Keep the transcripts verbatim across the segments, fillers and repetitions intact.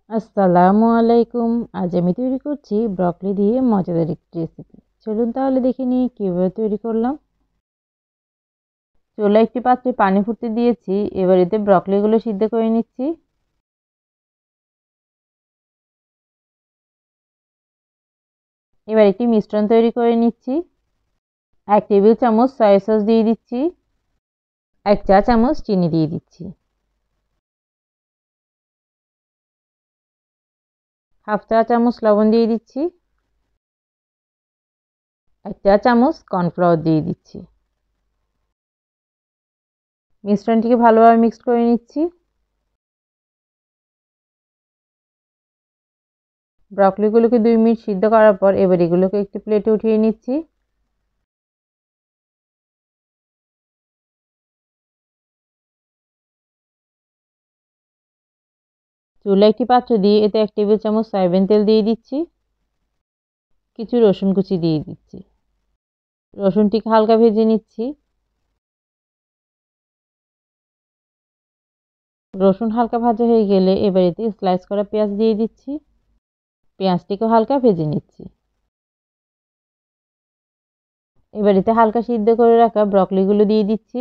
আসসালামু আলাইকুম। আজ আমি তৈরি করছি ব্রকলি দিয়ে মজাদার একটি রেসিপি। চলুন তাহলে দেখে নিই কীভাবে তৈরি করলাম। চুলায় একটি পাত্রে পানি ফুটতে দিয়েছি, এবার এতে ব্রকলিগুলো সিদ্ধ করে নিচ্ছি। এবার একটি মিশ্রণ তৈরি করে নিচ্ছি। এক টেবিল চামচ সয়া সস দিয়ে দিচ্ছি, এক চা চামচ চিনি দিয়ে দিচ্ছি, হাফ চা চামচ লবণ দিয়ে দিচ্ছি, এক চা চামচ কর্নফ্লাওয়ার দিয়ে দিচ্ছি। মিশ্রণটিকে ভালোভাবে মিক্স করে নিচ্ছি। ব্রকলিগুলোকে দুই মিনিট সিদ্ধ করার পর এবার এগুলোকে একটি প্লেটে উঠিয়ে নিচ্ছি। চুলায় একটি পাত্র দিয়ে এতে এক টেবিল চামচ সয়াবিন তেল দিয়ে দিচ্ছি, কিছু রসুন কুচি দিয়ে দিচ্ছি। রসুনটিকে হালকা ভেজে নিচ্ছি। রসুন হালকা ভাজা হয়ে গেলে এবার এতে স্লাইস করা পেঁয়াজ দিয়ে দিচ্ছি। পেঁয়াজটিকে হালকা ভেজে নিচ্ছি। এবার এতে হালকা সিদ্ধ করে রাখা ব্রকলিগুলো দিয়ে দিচ্ছি।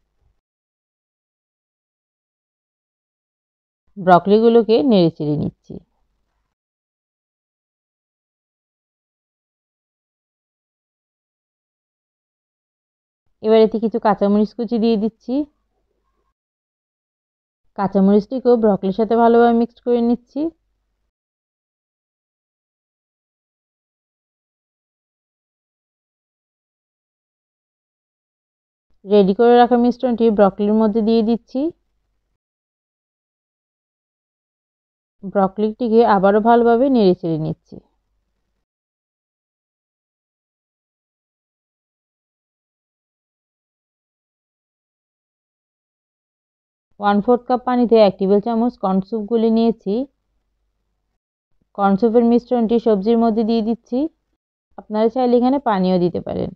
ব্রকলিগুলোকে নেড়ে চেড়ে নিচ্ছি। এবার এতে কিছু কাঁচামরিচ কুচি দিয়ে দিচ্ছি। কাঁচামরিচটিকেও ব্রকলির সাথে ভালোভাবে মিক্সড করে নিচ্ছি। রেডি করে রাখা মিশ্রণটি ব্রকলির মধ্যে দিয়ে দিচ্ছি। ব্রকলিটিকে আবারও ভালোভাবে নেড়ে চেড়ে নিচ্ছি। ওয়ান ফোর্থ কাপ পানিতে এক টেবিল চামচ কর্নস্যুপ গুলে নিয়েছি। কর্নস্যুপের মিশ্রণটি সবজির মধ্যে দিয়ে দিচ্ছি। আপনারা চাইলে এখানে পানিও দিতে পারেন।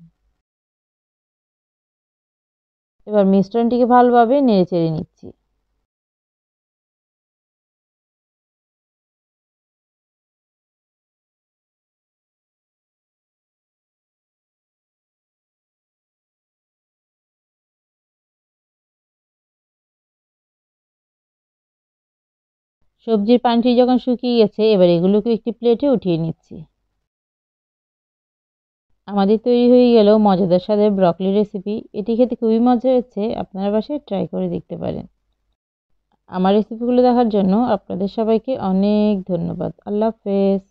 এবার মিশ্রণটিকে ভালোভাবে নেড়ে চেড়ে নিচ্ছি। সবজির পানিটি যখন শুকিয়ে গেছে এবার এগুলোকে একটি প্লেটে উঠিয়ে নিচ্ছি। আমাদের তৈরি হয়ে গেল মজাদার স্বাদের ব্রকলি রেসিপি। এটি খেতে খুবই মজা হয়েছে, আপনারা বাসায় ট্রাই করে দেখতে পারেন। আমার রেসিপিগুলো দেখার জন্য আপনাদের সবাইকে অনেক ধন্যবাদ। আল্লাহ হাফেজ।